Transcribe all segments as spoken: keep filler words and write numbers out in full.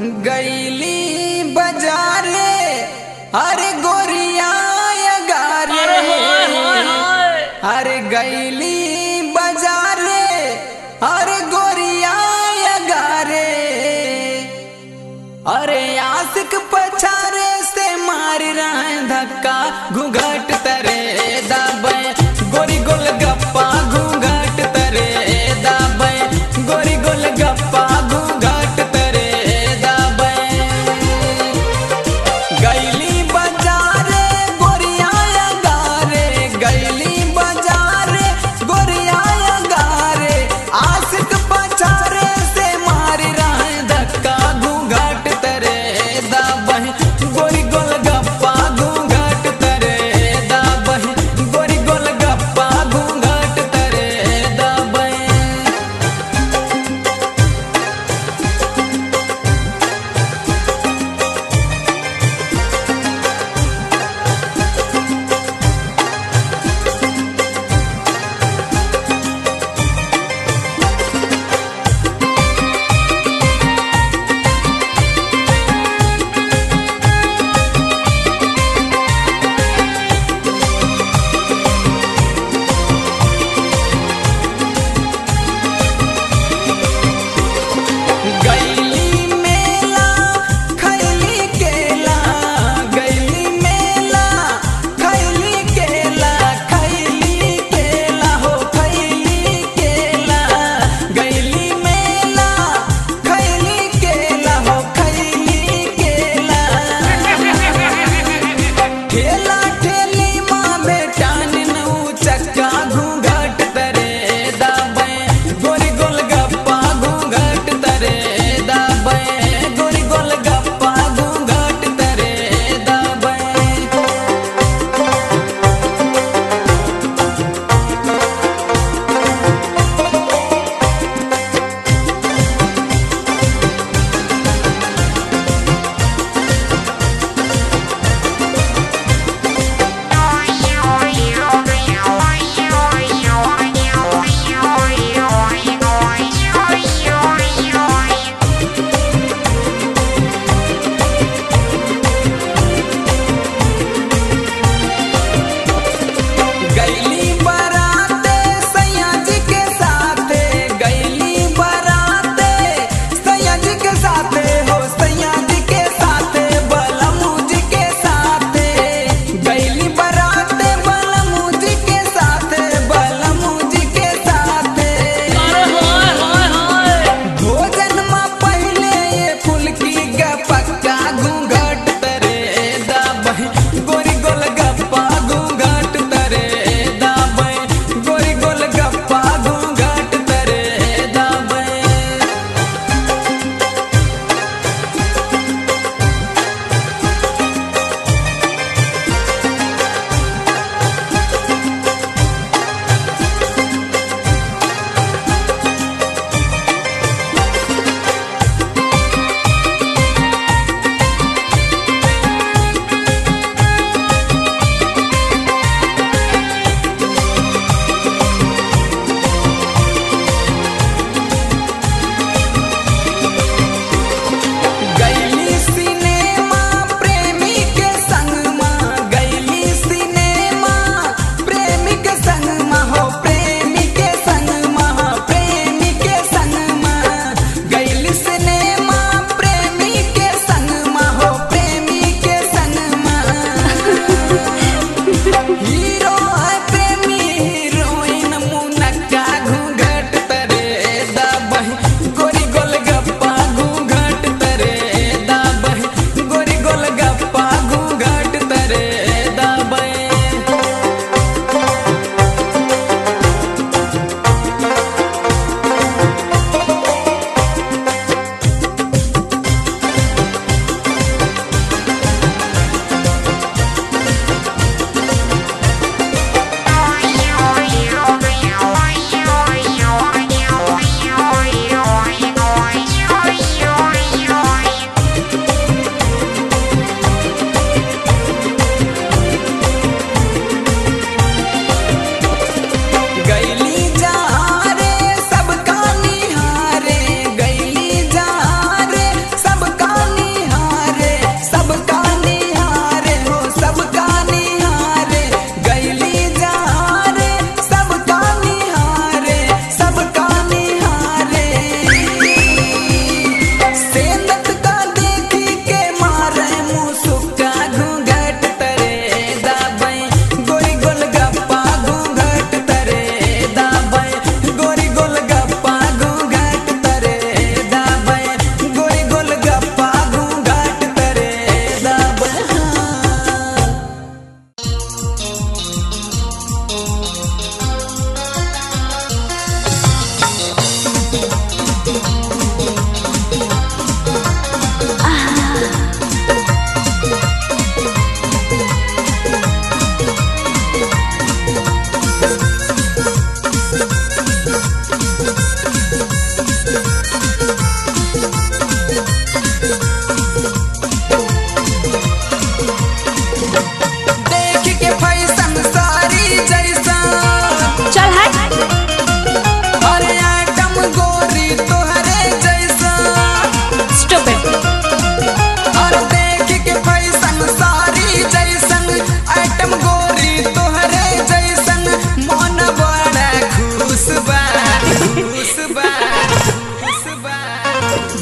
गईली बाजारे अरे गोरिया गारे, अरे गईली बाजारे अरे गोरिया गारे, अरे आशिक पछारे से मार रहे धक्का घूंघट तरे दाबे गोरी गोल गप्पा घूंघट तरे दाबे गोरी गोल गप्पा घूंघट तरे दाबे। गईली बाजारे गोरिया गारे, गईली बाजारे गोरिया गारे, आशिक पछारे से मार रहे धक्का घूंघट तरे दाबे गोरी गोल गप्पा घूंघट तरे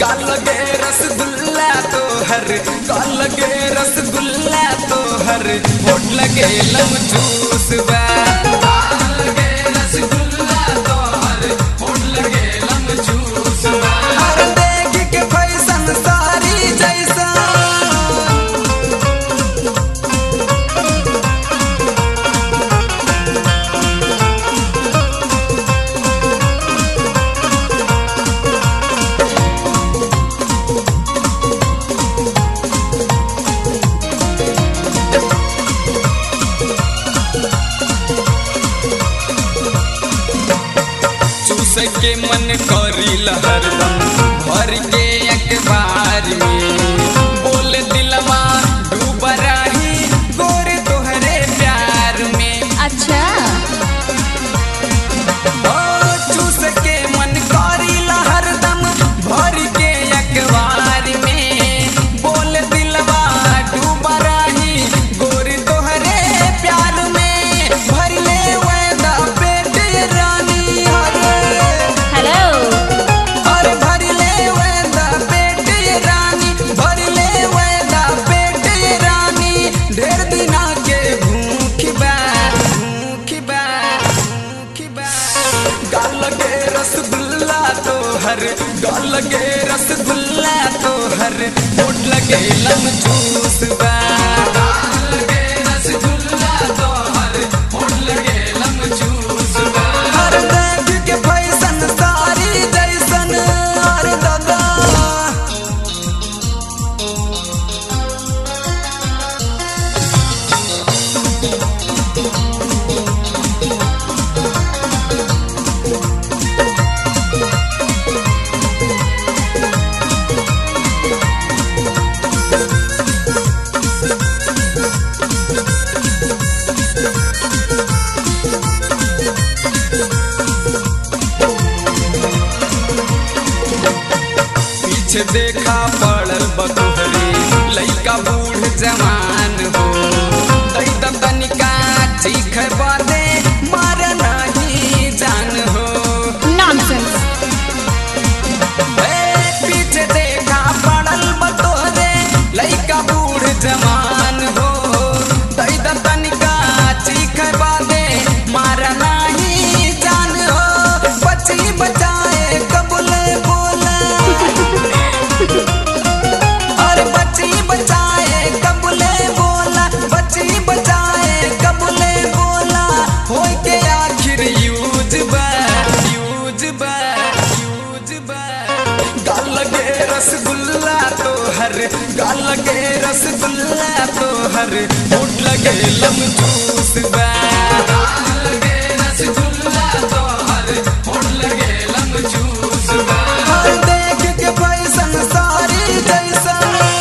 गाल लगे रसगुल्ला तो हर गाल लगे रसगुल्ला तो हर होठ लगे लम जूस बा गाल लगे रसगुल्ला तो हर होठ लगे लम जूस बा हर देख के फैशन सारी जैसा के मन करी हरदम भर के अखबार में बोल दिलवा डूब रही गोरे तोहरे प्यार में। अच्छा ओ चूस के मन करी हरदम भर के अखबार में बोल दिलवा डूब रही गोरे तोहरे प्यार में भर ले वेदा पेट रानी गाल लगे रसगुल्ला तो हर होठ लगे लम जूस बा गाल लगे रसगुल्ला तो हर होठ लगे लम जूस बा हर देख के फैशन सारी जैसन हर दादा पीछे देखा पड़ल बतोहरी लइका बूढ़ जवान हो दई तनिका चीख बादे मार नहीं जान हो नॉनसेंस। पीछे देखा पड़ल बतोहरे लइका बूढ़ जवान हो दई तनिका चीख बादे मार नहीं जान हो बची बचाए कबूले बोला और बची बचाए कबूले बोला बची बचाए कबूले बोला हो के आखिर यूज बा यूज बा यूज बा गाल लगे रसगुल्ला तो हर गाल लगे रसगुल्ला तो हर होठ लगे लम जूस बा गाल लगे रसगुल्ला तो हर होठ लगे लम जूस बा हर देख के फैशन सारी जैसा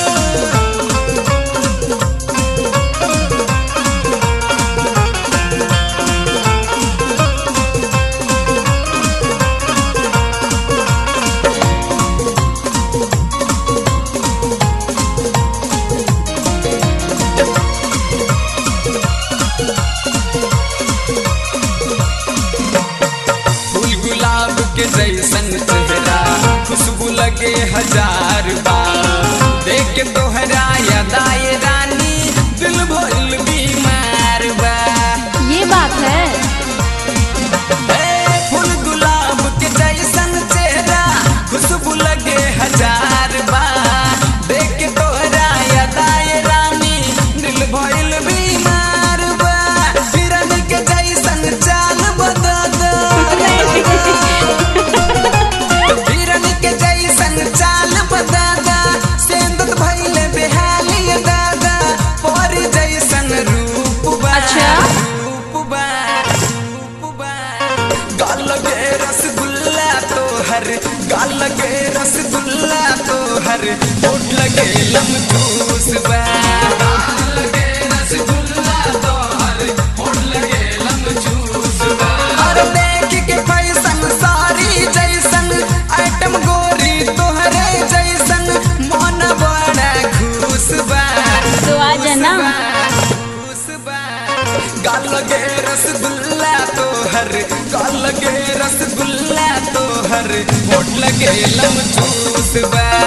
के जैसन चेहरा खुशबू लगे हजार बार देख के तोहरा यादाए रानी दिल भइल बीमार बा। ये बात है ए फूल गुलाब के जैसन चेहरा खुशबू लगे हजार बार देख के तोहरा यादाए रानी दिल भइल बीमार बा। हिरन के जैसन चाल बदा हिरन के जैसन चाल बदादा सेंदत भइले बेहाली दादा पर जैसन रूप बा। अच्छा रूप बा रूप बा गाल लगे रसगुल्ला तो हर गाल लगे रसगुल्ला तो हर होठ लगे लम जूस बा गाल लगे रसगुल्ला तो हर होठ लगे लम जूस बा और देख के फैशन सारी जैसन आइटम गोरी तोहरे जैसन मन बड़ा खुश बा तो आ जाना खुश बा गाल लगे रसगुल्ला तो हर गाल लगे रसगुल्ला तो हर होठ लगे लम जूस बा।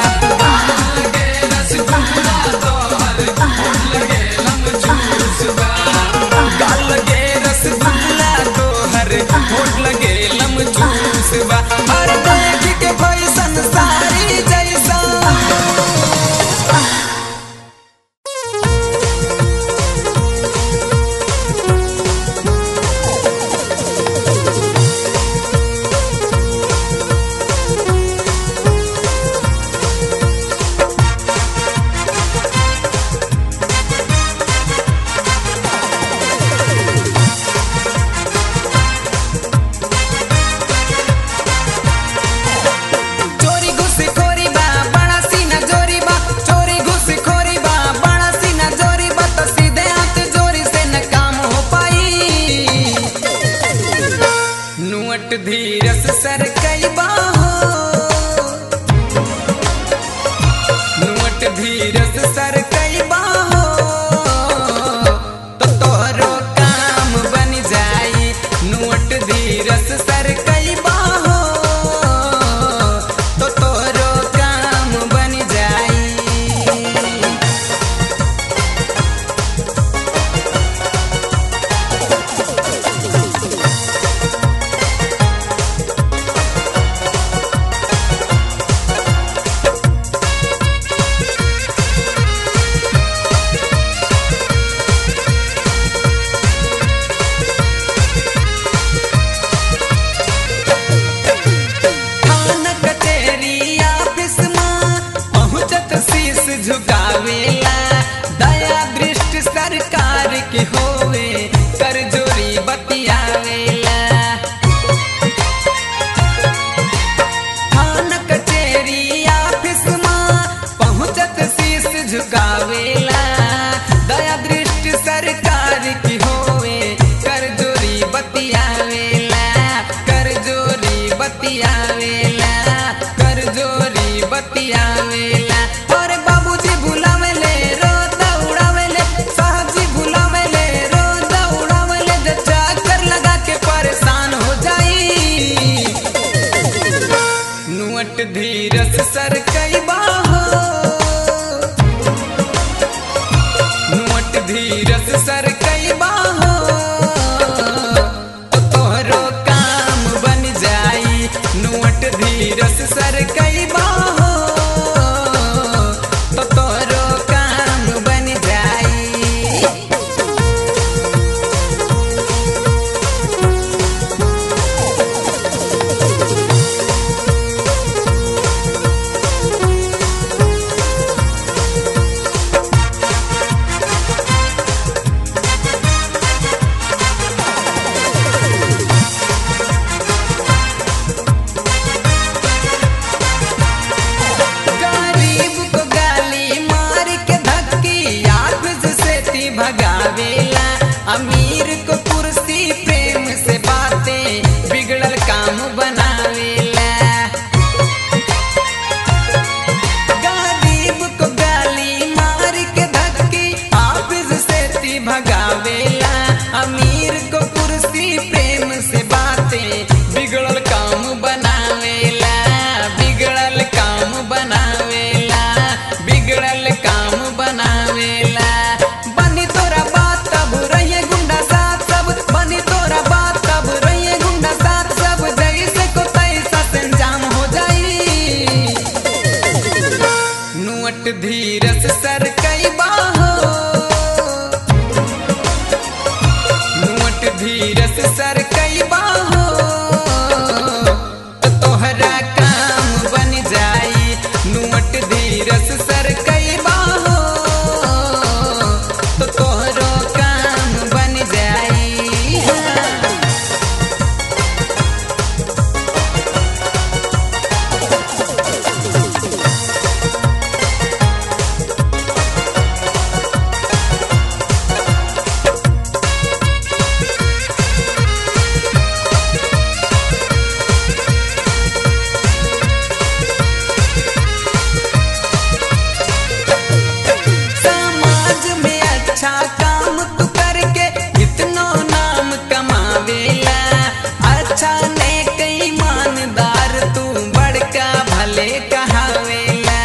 बतियावेला। और बाबूजी बुलावेले रोज दौड़ावेले, साहब जी बुलावेले रोज दौड़ावेले, जब चक्कर लगा के परेशान हो जाई। नुअट धीरज सर कई बाहो, नुअट धीरज सर कई बाहो, तो तोहरो काम बन जाई। नुअट धीरज सर कई बाहो, तो तोहरो काम बन जाई। गरीब को गाली मार के धक्की ऑफिस से ती भगावेला, अमीर को कुर्सी प्रेम से बातें बिगड़ल काम बनावेला। गरीब को गाली मार के धक्की ऑफिस से ती भगावेला, अमीर को कुर्सी प्रेम से बातें बिगड़ल काम बनावेला, बिगड़ल काम बनावेला, बिगड़ल काम बनावेला। बनी तोरा बात तब रहिए गुंडा साथ सब, बनी तोरा बात तब रहिए गुंडा साथ सब, जैसे को तैसा से अंजाम हो जाई। नुअट धीरज सर कई बाहो, नुअट धीरज सर कई बाहो, तो तोहरा काम बन जाई। नुअट धीरज सर कई बाहो, तो तोहरो काम बन जाई। समाज में अच्छा काम तू करके इतनो नाम कमावेला, अच्छा नेक ईमानदार तू बड़का भले कहावेला।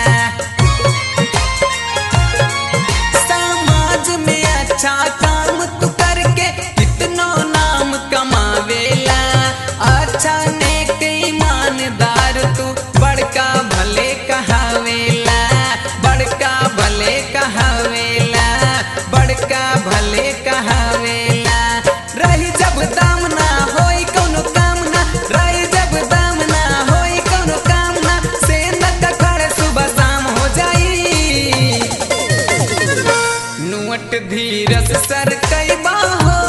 समाज में अच्छा काम तू करके इतनो नाम कमावेला, अच्छा नेक ईमानदार तू बड़का भले कहावेला, बड़का भले कहावेला, बड़का भले कहावेला। रही जब दाम ना होई कौनो काम ना, रही जब दाम ना होई कौनो काम ना, से न खड़े सुबह शाम हो जाई। नुअट धीरज सर कई बाहो,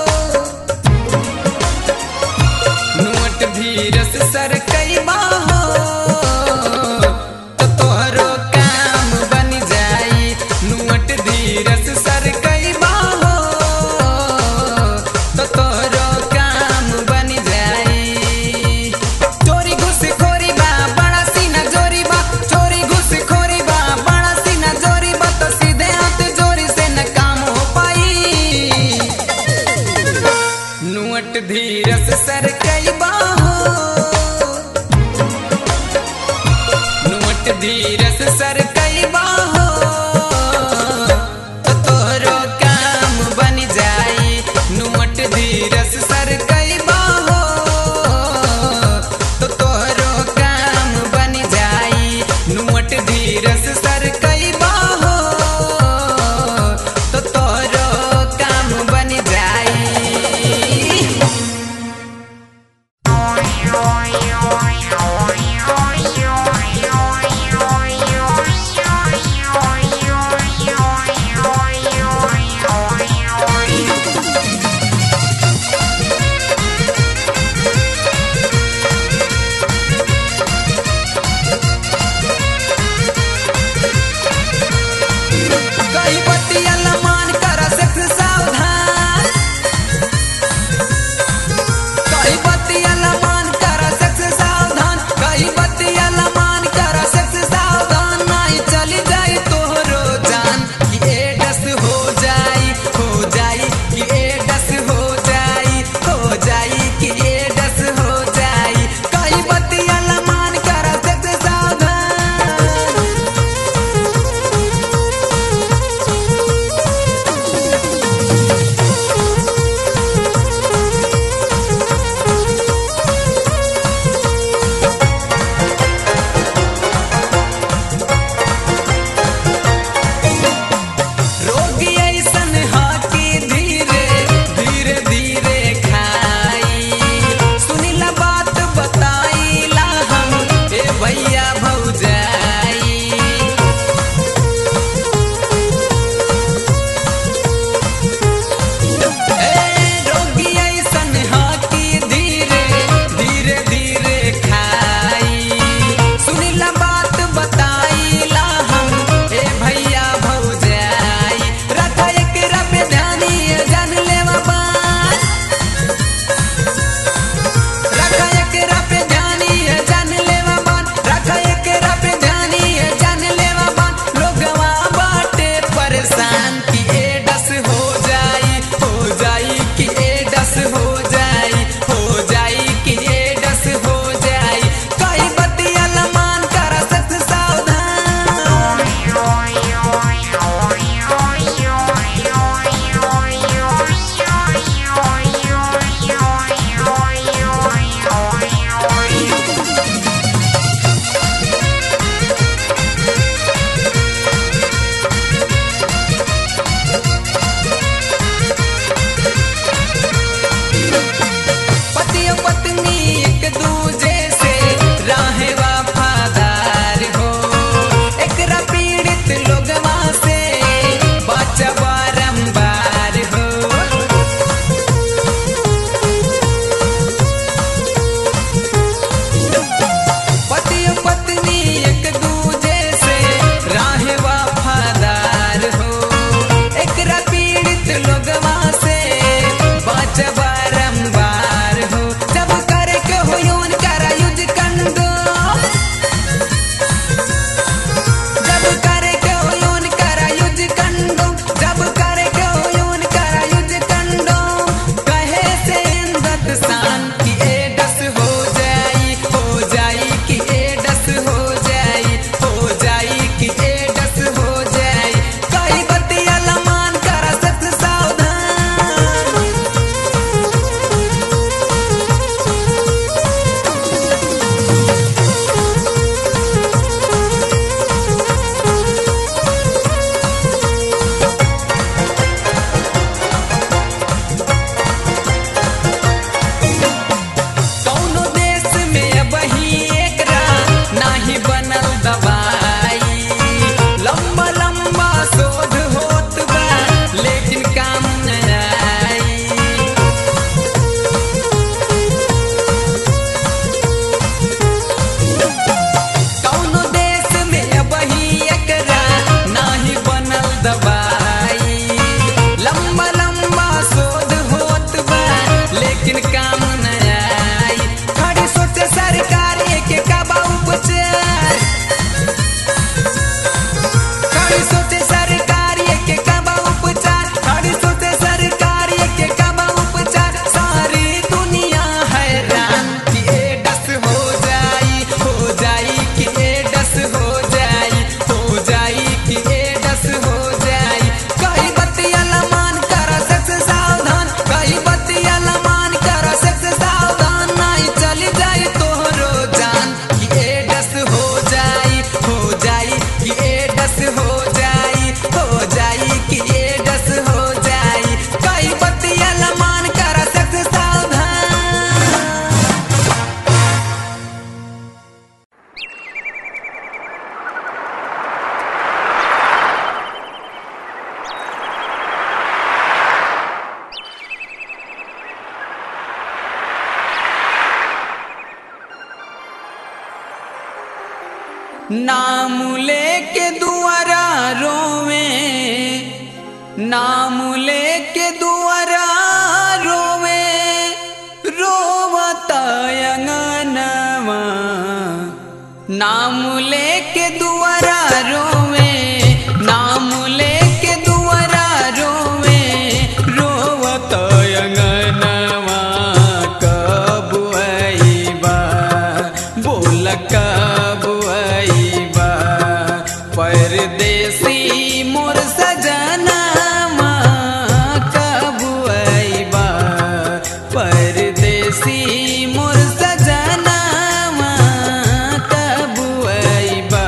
नुअट धीरज सर कई बाहो, तो तोहरो काम बन जाई। नुअट धीरज सर कई बाहो, तो तोहरो काम बन जाई। चोरी घुसखोरी बा बड़ा सीना जोरी बा, चोरी घुसखोरी बा बड़ा सीना जोरी बा, तो सीधे हाथ जोरी से न काम हो पाई। नुअट धीरज सर कई बाहो, नुअट धीरज सर कई बाहो, तो तोहरो काम बन जाई। नुअट धीरज सर कई बाहो, तो तोहरो काम बन जाई। नुअट धीरज सर कई बाहो, तो तोहरो काम बन जाई। नाम लेके दुआरा रोवे, नाम लेके दुआरा रोवे, रोवता अंगनवा। नाम लेके दुआरा रोवे, नाम लेके दुआरा रोवे, रोवता अंगनवा। कब आईबा बोल कब आईबा, परदेसी मोर सजनवा। कब आईबा परदेसी मोर सजनवा, कब आईबा।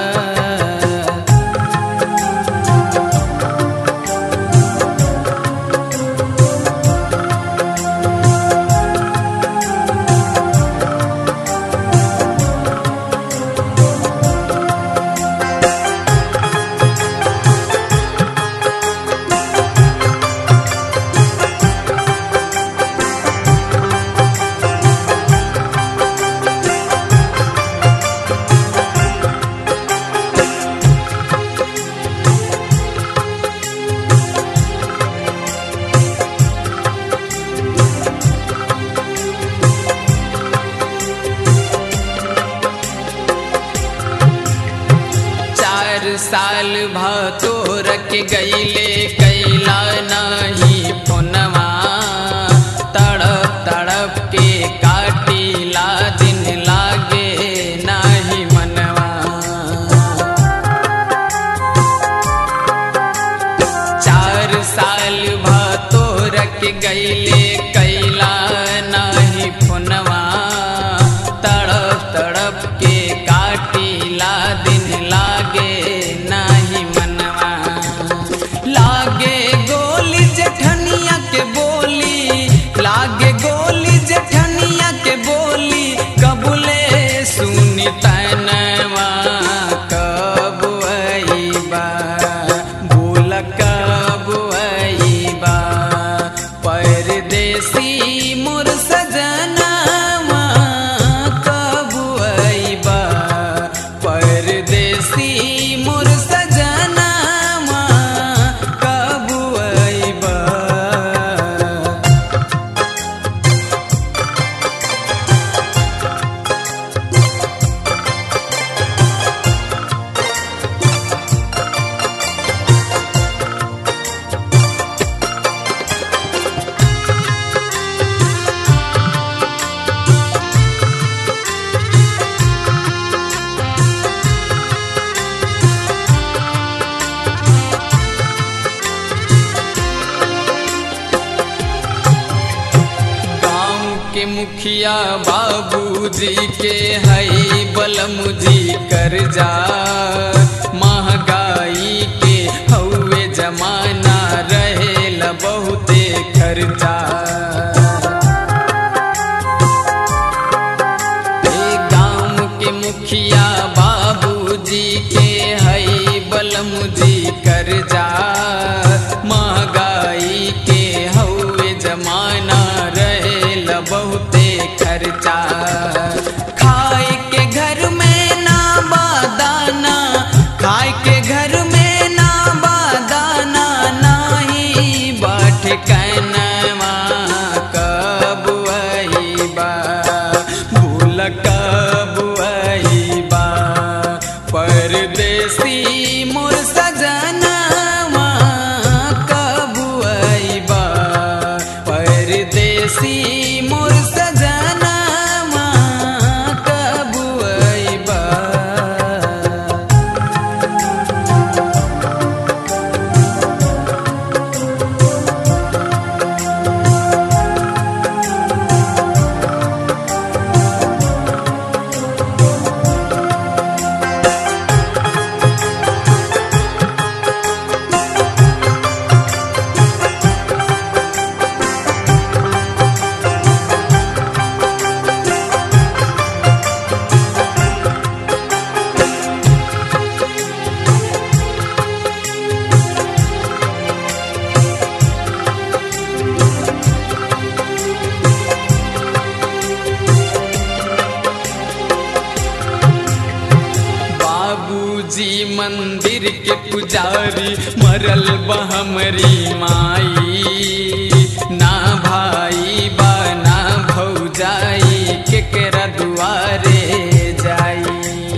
साल भातो रख गईले कैला नहीं फोनवा। तड़प तड़प के काटीला दिन लागे नहीं मनवा। चार साल भातो रख गईले कैला नहीं फोनवा। तड़प तड़प के काटीला दिन लागे नहीं मनवा। लागे गोली जेठनिया के बोली, लागे गोली जेठनिया के बोली, कबूले सुनी तनवा। कब आईबा बोल कब आईबा, परदेसी मोर सजनवा। कब आईबा परदेसी मोर सजनवा, कब आईबा। के मुखिया बाबूजी के हई बलमुजी कर्जा। महंगाई के हौवे जमाना रहेल बहुते खर्चा। गाँव के मुखिया बाबूजी के हई बलमुजी कर्जा। महंगाई के हौवे जमाना रहेल बहुते खर्चा। खाए के घर में ना बादाना, खाए के घर में ना बादाना, नाही बाट कैनवा। कब आईबा बोल कब आईबा, परदेसी मोर सजनवा। कब आईबा परदेसी मोर सजनवा, कब आईबा। बाबूजी मंदिर के पुजारी मरल बा हमरी माई। ना भाई बा ना भौजाई केकरा दुआरे जाई।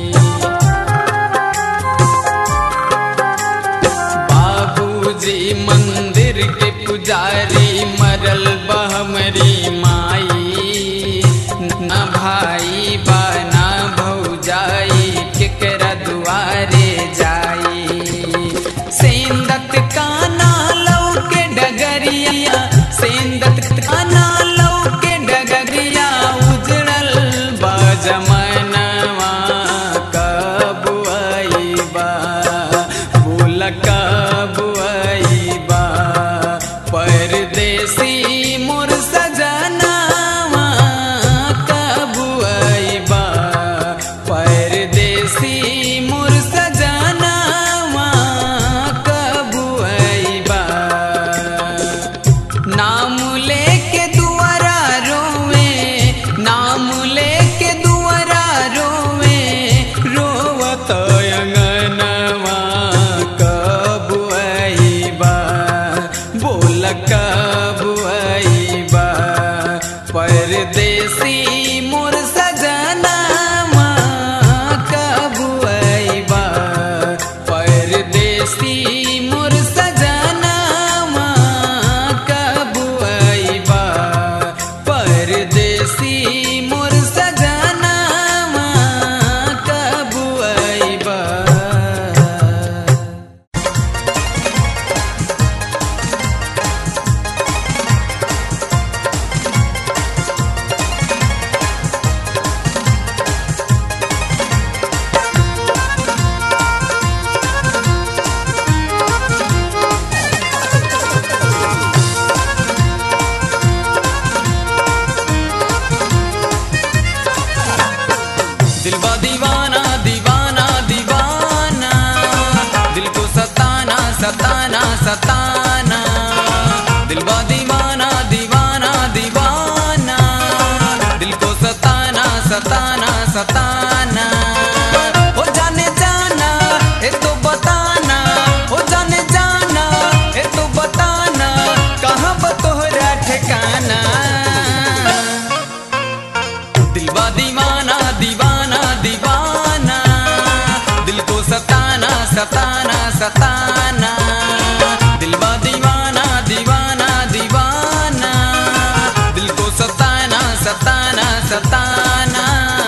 बाबूजी मंदिर के पुजारी मरल बा हमरी माई। ना भाई बा ना भौजाई केकरा दुआरे जाई। सेंदत काना लौके डगरिया सेंदत काना लौके डगरिया उजड़ल बा जमनवा कब आईबा बोला कब आईबा परदेसी मोर सजनवा कब आईबा परदेसी मोर सजनवा कब आईबा। नाम लेके दुआरा रोवे नाम लेके दुआरा रोवे रोवत अंगनवा कब आईबा बोल कब आईबा परदेसी मोर सजनवा कब आईबा परदेसी मोर सजनवा कब आईबा परदेसी मोर सजनवा कब आईबा। दिलवा दीवाना दीवाना दीवाना दिल को सताना सताना सताना। दिलवा दीवाना दीवाना दीवाना दिल को सताना सताना सताना। हो जाने जाना ये तो बताना हो जाने जाना ये तो बताना कहाँ बतोहरा ठिकाना। दिलवा दीवाना दीवाना दीवाना दिल को सताना सताना सताना। दिलवा दीवाना दीवाना दीवाना दिल को सताना सताना सताना।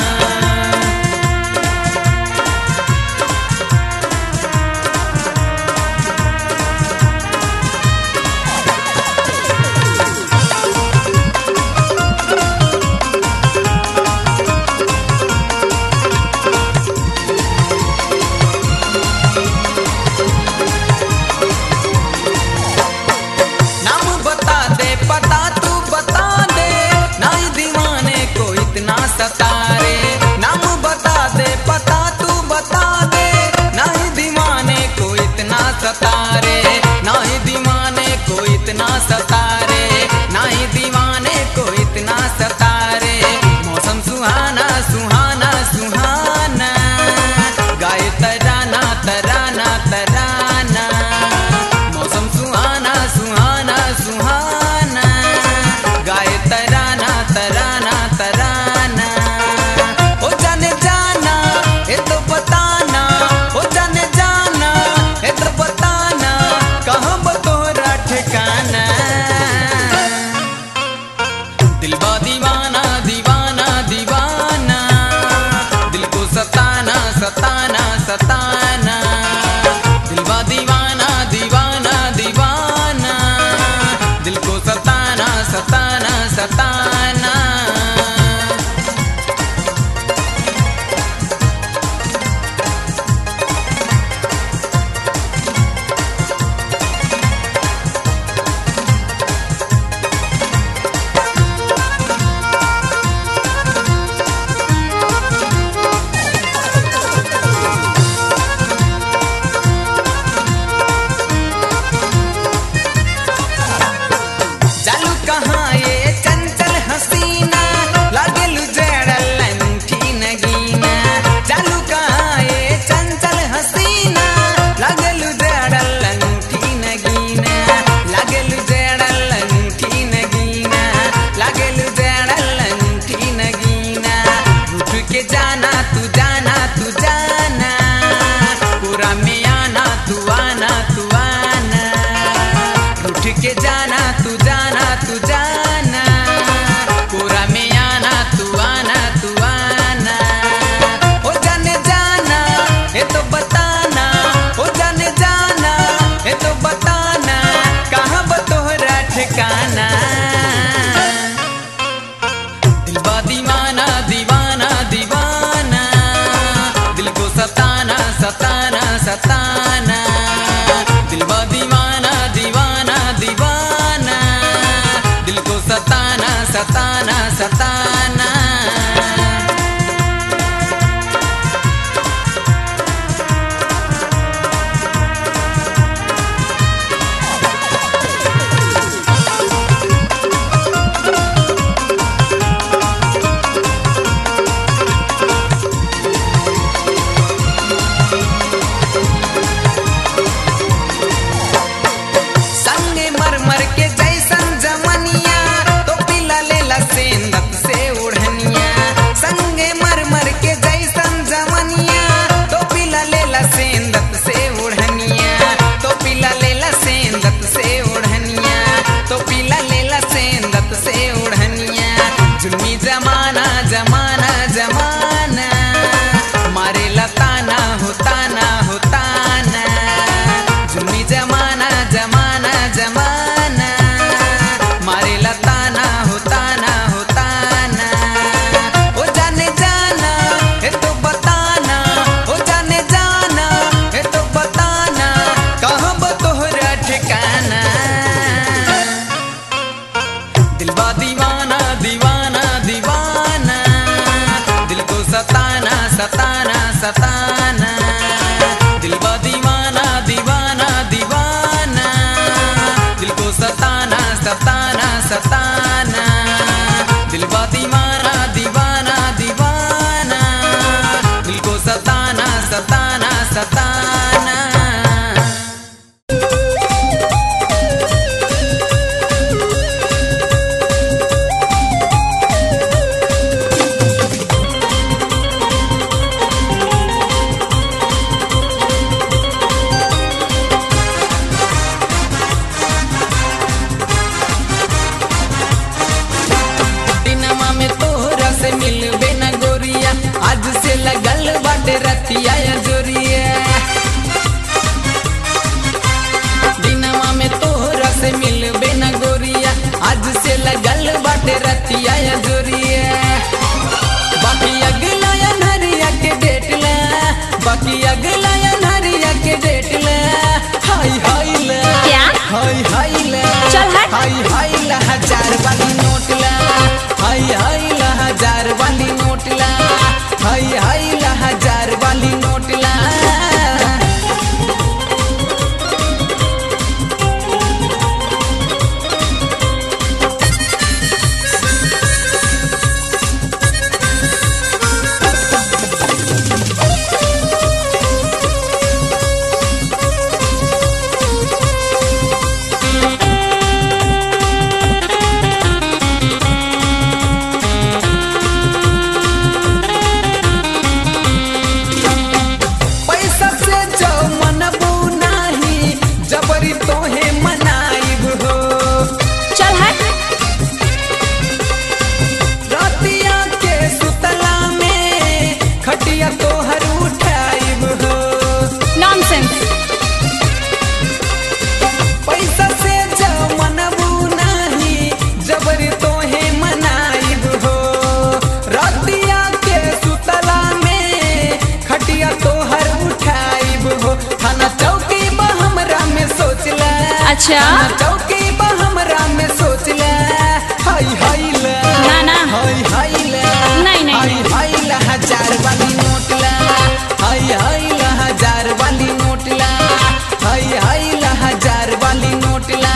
नाम बता दे पता तू बता दे ना ही दीवाने को इतना सतारे। नाम बता दे पता तू बता दे ना ही दीवाने को इतना सतारे ना ही दीवाने को इतना सतारे ना ही दीवाने को इतना सतारे। मौसम सुहाना सुहाना सुहाना गाए तराना तराना तराना। मौसम सुहाना सुहाना सुहाना गाए तराना तराना तराना। हो जाने जाना ये तो बताना हो जाने जाना ये तो बताना कहाँ बतोरा ठिकाना। दिलवा दीवाना दीवाना दीवाना दिल को सताना सताना सताना। दिलवा दीवाना दीवाना दीवाना दिल को कोरा में आना तू आना तू आना, रूठ के जाना तू जाना तू जाना, कोरा में आना तू आना तू आना। ओ जाने जाना ये तो बताना, ओ जाने जाना ये तो बताना, कहाँ बतोहरा ठिकाना। दिलवा दीवाना दीवाना दीवाना, दिल को सताना सताना सताना, दिलवा दीवाना दीवाना दीवाना, दिल को सताना सताना सताना। संगे मर मर के जैसन जमनिया, तो पिला लेला सेंदत से उड़निया। संगे मर मर के जैसन जमनिया, तो पिला लेला सेंदत से उड़निया, तो पिला लेला सेंदत से उड़निया, तो पिला लेला सेंदत से उड़निया। जुल्मी जमाना जमाना जमाना, मारे लताना होताना होताना, जुल्मी जमाना जमाना जमाना, मारे लताना होताना होताना। ओ जाने जाना ये तो बताना, ओ जाने जाना ये तो बताना, कहाँ बतोहरा ठिकाना। दिलवा दीवाना दीवाना दीवाना, दिल को सताना सताना सताना, दिलवा दीवाना दीवाना दीवाना, दिल को सताना सताना सताना, दिलवा दीवाना दीवाना दीवाना, दिल को सताना सताना सताना। दिनमा में तोहरा से मिलबे न गोरिया, आज से लगल बाटे रतिया जोरिया। दिनमा में तोहरा से मिलबे न गोरिया, आज से लगल बाटे रतिया जोरिया। बाकी अगला अनहरिया के डेट ला, बाकी अगला अनहरिया के डेट ला। हाय हाय ला क्या? हाय हाय ला चल हट। हाय हाय ला हजार वाली नोट ला, हाय हाय ला हजार वाली नोट ला, हाय हाय ला हजार वाली नोट ला। पैसा से जो मनबू नाही, जबरी तोहे मनाइब हो। चल हट। रातिया के सुतला में खटिया तोहर उठाइब हो। नॉनसेंस। पैसा से जो मनबू नाही, जबरी तोहे मनाइब हो। रातिया के सुतला में खटिया तोहर उठाइब हो। थाना चौकी बा हमरा में सोचला, अच्छा। थाना चौकी बा हमरा में सोचला। हाय हाय ला ना ना। हाय हाय ला नहीं, नहीं, हाय नहीं। हाय ला हजार वाली नोट ला, हाय हाय ला हजार वाली नोट ला, हाय हाय ला हजार वाली नोट ला।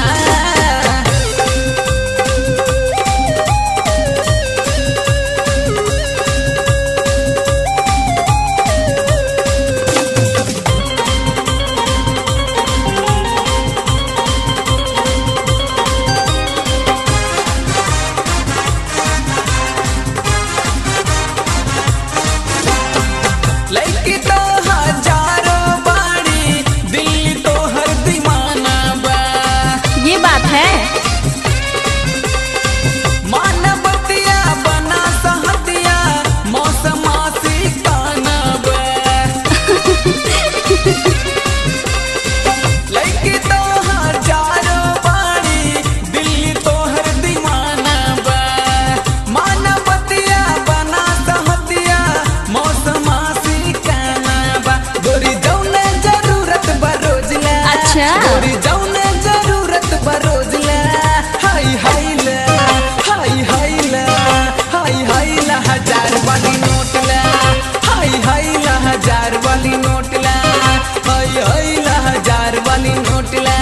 अच्छा। गोरी जौने जरूरत बरोज ला हाय हाय ला हाय हाय ला हाय हाय ला हजार वाली नोट ला हाय हाय ला हजार वाली नोट ला हाय हाय ला हजार वाली नोट ला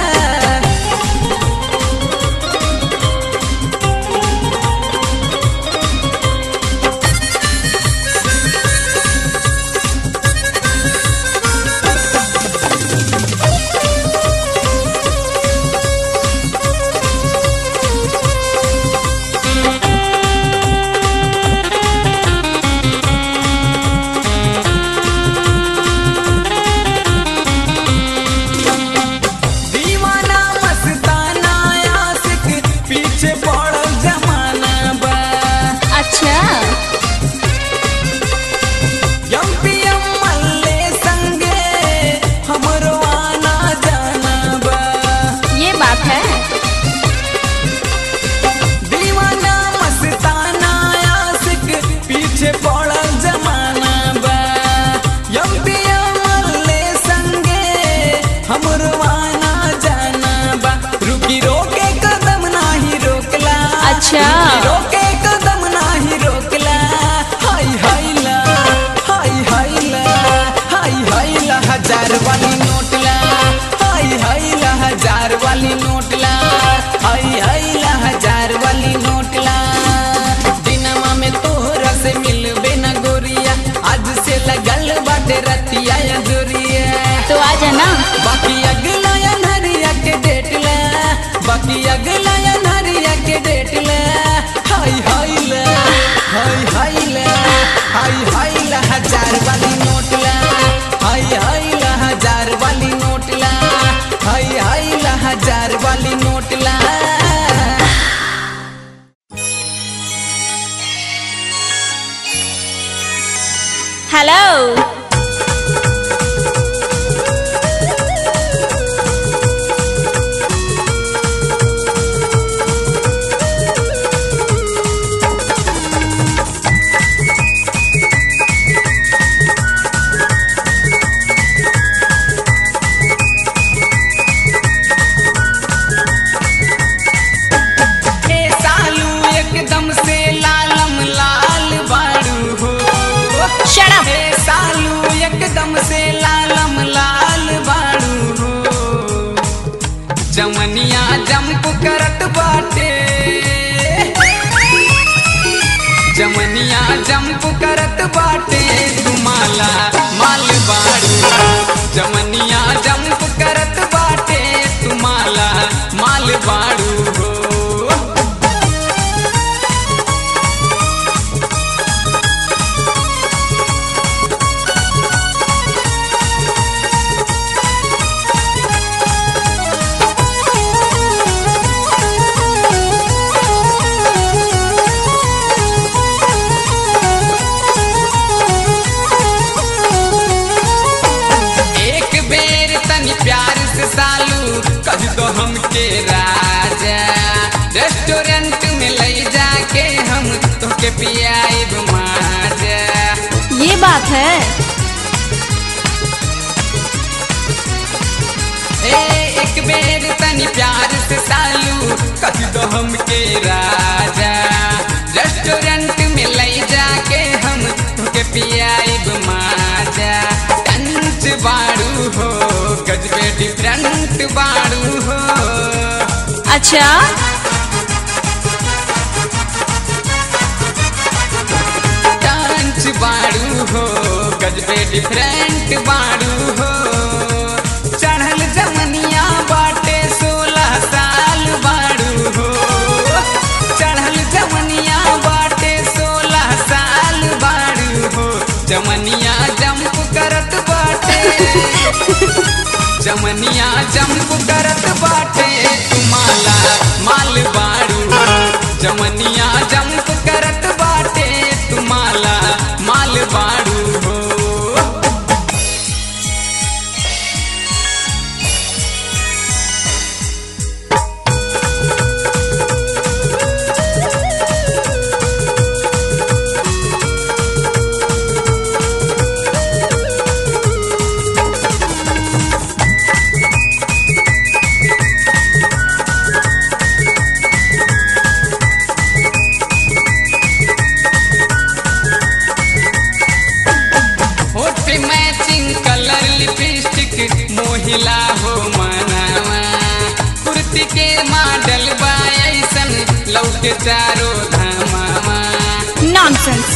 अच्छा। रोके कदम नाही रोकला हाय हाय ला हाय हाय ला हाय हाय ला हजार वाली नोट ला हाय हाय ला हजार वाली नोट ला हाय हाय ला हजार वाली नोट ला दिनवा में तोहरा से मिलबे ना गोरिया आज से लगल बाटे रतिया या जोरिया तो आ जाना। बाकी अगला या नरिया के डेट ला बाकी अगला या नरिया के डेट ला हाय हाय ला हाय हाय ला हाय हाय ला हजार वाली नोट ला हाय हाय ला हजार वाली नोट ला हाय हाय ला हजार वाली नोट ला हेलो। एकदम से लालम लाल बाड़ू हो जमनिया जंप करत बाटे जमनिया जंप करत बाटे तुम्हारा माल बाड़ू जमनिया जंप करत बाटे तुम्हारा माल बाड़ू हो कह दो हमके राजा रेस्टोरेंट में ले जाके हम तोके पियाइब माजा ये बात है। ए एक बेर तनी प्यार से सालू कह दो हमके राजा रेस्टोरेंट में ले जाके हम तोके पियाइब माजा टंच बाड़ू हो गजबे डिफरेंट बाड़ू हो अच्छा। टंच बाड़ू हो गजबे डिफरेंट बाड़ू हो चढ़ल जमनिया बाटे सोलह साल बाड़ू हो चढ़ल जमनिया बाटे सोलह साल बाड़ू हो जमनिया जंप करत बाटे जमनिया जंप करत बाटे तुम्हारा माल बाड़ू जमनिया जंप करत बाटे तुम्हारा माल बाड़ू हो मोहिला हो मनवा कुर्ती के मॉडल बा ऐसन लौके चारो धामवा। नॉनसेंस।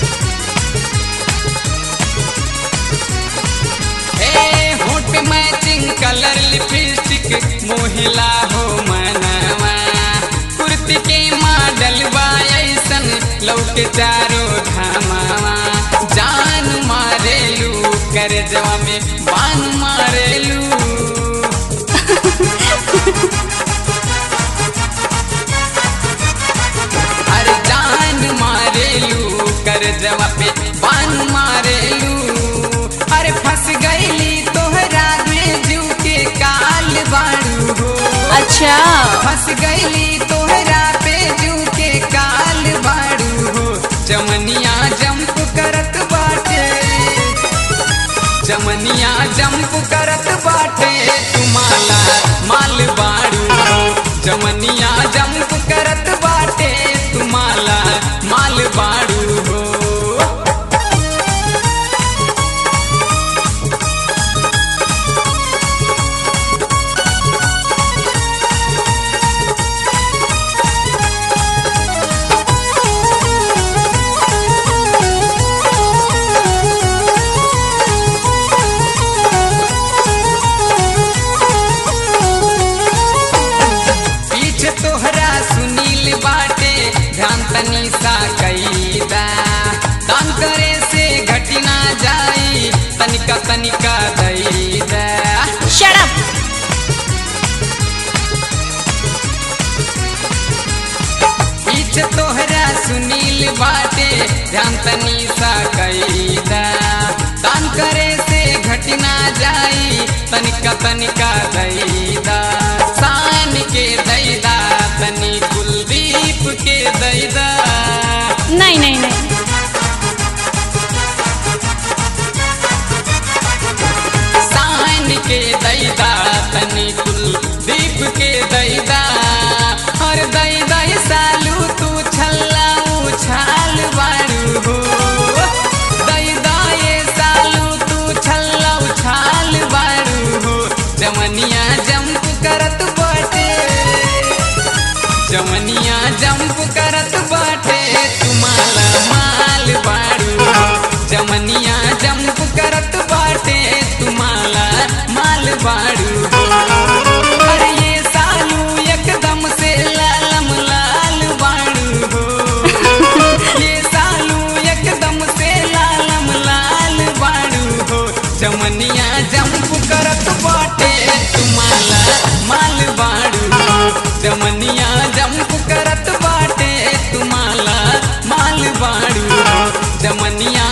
ए होठ मैचिंग कलर लिपस्टिक मोहिला हो मनवा कुर्ती के मॉडल बा ऐसन लौके चारो धामवा। जान मारेलू कर जवा में बान मारेलू अरे जान मारेलू कर जवा पे बान मारेलू। अरे फंस गईली तोहरा में जू के काल बाड़ू हो। अच्छा। फंस गईली तोहरा पे जू के काल बाड़ू हो। जमनिया जंप करत बाटे जमनिया जंप करत बाटे तुम्हारा माल बाड़ू हो। जमनिया जंप करत बाटे तुम्हारा माल बाड़ू हो। तोहरा सुनील बाटे ध्यान तनी सा कैदा दान करे से घटी ना जाई तनिका तनिका दैदा। Shut up. पीछे तोहरा सुनील बाटे ध्यान तनी सा कैदा दान करे से घटी ना जाई तनिका तनिका दैदा। सान के दैदा तनी कुलदीप के दैदा। नहीं नहीं नहीं। सान के दैदा तनी कुलदीप के दैदा। और दैदा सालू तू छल्ला उछाल बाड़ू हो। दैदा ये सालू तू छल्ला उछाल बाड़ू हो। जमनिया जंप करत बाटे जमनिया जंप करत बाटे तुम्हारा माल बाड़ू हो। जमनिया जंप करत बाटे तुम्हारा माल बाड़ू हो। अरे ये सालू एकदम से लालम लाल बाड़ू हो। ये सालू एकदम से लालम लाल बाड़ू हो। जमनिया जंप करत बाटे तुम्हारा माल बाड़ू हो। जमनिया जंप करत बाटे तुम्हारा माल बाड़ू हो। जमनिया